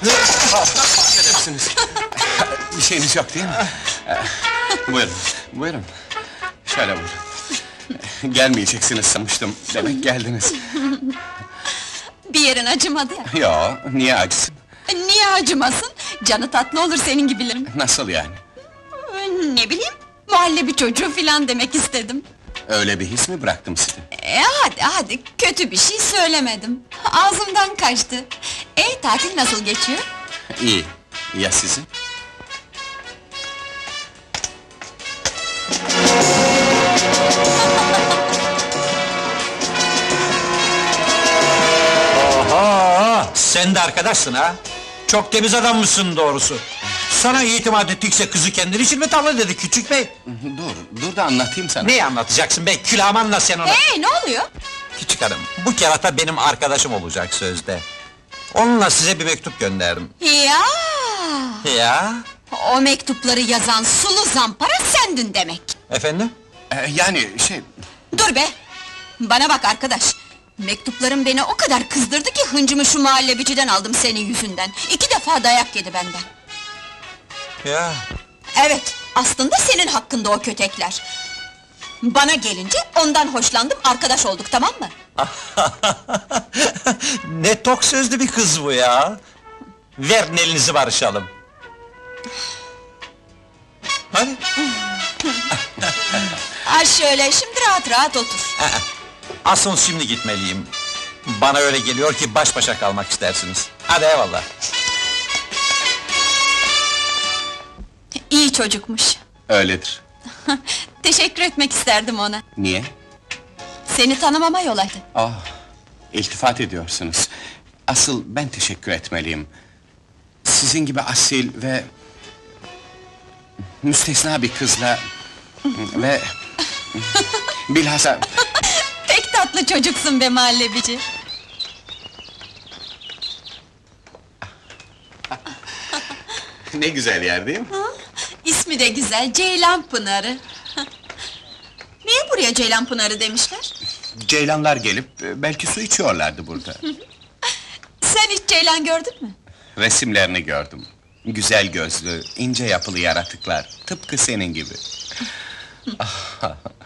Affedersiniz. Bir şeyiniz yok değil mi? Buyurun, buyurun. Şöyle buyurun. Gelmeyeceksiniz sanmıştım, demek geldiniz. Bir yerin acımadı ya. Yo, niye acısın? Niye acımasın? Canı tatlı olur senin gibilerin. Nasıl yani? Ne bileyim, muhallebi çocuğu filan demek istedim. Öyle bir his mi bıraktım size? Hadi, kötü bir şey söylemedim. Ağzımdan kaçtı. Tatil nasıl geçiyor? İyi, ya sizin? Oha! Sen de arkadaşsın ha? Çok temiz adammışsın doğrusu. Sana itimat ettikse kızı kendin için mi tavla dedi küçük bey? Dur da anlatayım sana. Neyi anlatacaksın be, külahmanla sen ona! Ne oluyor? Küçük hanım, bu kerata benim arkadaşım olacak sözde. Onunla size bir mektup gönderdim. Ya! Ya? O mektupları yazan sulu zampara sendin demek. Efendim? Yani Dur be! Bana bak arkadaş! Mektupların beni o kadar kızdırdı ki hıncımı şu muhallebiciden aldım senin yüzünden. 2 defa dayak yedi benden. Ya? Evet, aslında senin hakkında o kötekler. Bana gelince ondan hoşlandım, arkadaş olduk, tamam mı? Ne tok sözlü bir kız bu ya! Verin elinizi barışalım. Hadi. Ha şöyle, şimdi rahat rahat otur. Asıl şimdi gitmeliyim. Bana öyle geliyor ki baş başa kalmak istersiniz. Hadi eyvallah. İyi çocukmuş. öyledir. Teşekkür etmek isterdim ona. Niye? Seni tanımama yol açtı. İltifat ediyorsunuz. Asıl ben teşekkür etmeliyim. Sizin gibi asil ve... müstesna bir kızla... ve... bilhassa... Pek tatlı çocuksun be muhallebici. Ne güzel yer değil mi? İsmi de güzel, Ceylanpınarı. Niye buraya Ceylanpınarı demişler? Ceylanlar gelip belki su içiyorlardı burada. Sen hiç ceylan gördün mü? Resimlerini gördüm. Güzel gözlü, ince yapılı yaratıklar, tıpkı senin gibi.